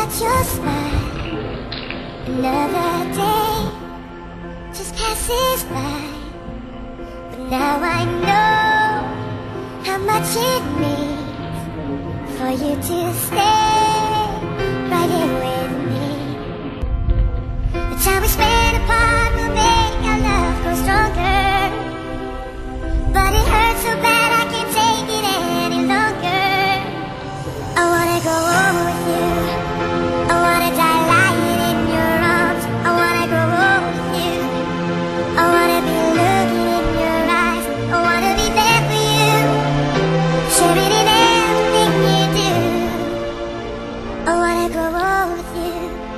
at your smile. Another day just passes by, but now I know how much it means for you to stay right here with me. The time we spend apart will make our love grow stronger, but it hurts so bad I can't take it any longer. I wanna go home with you, I wanna die lying in your arms. I wanna go home with you, I wanna be looking in your eyes. I wanna be there for you, sharing in everything you do. I wanna go home with you.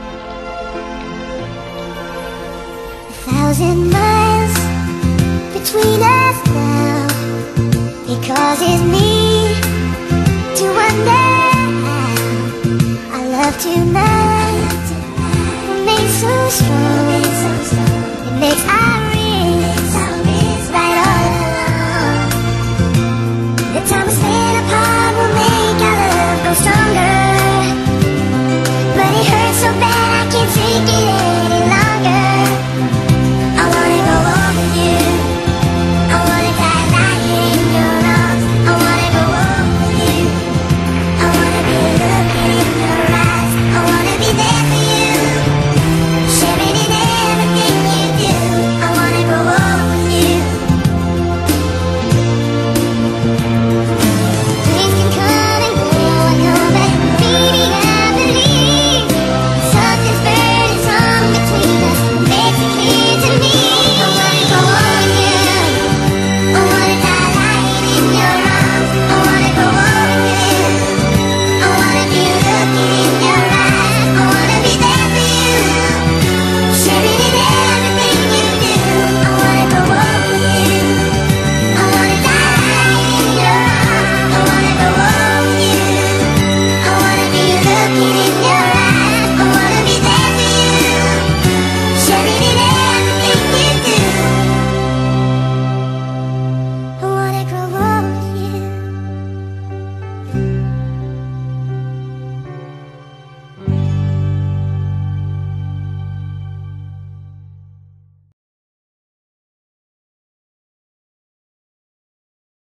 1,000 miles between us now, it causes me to wonder how our love tonight remains so strong. It makes our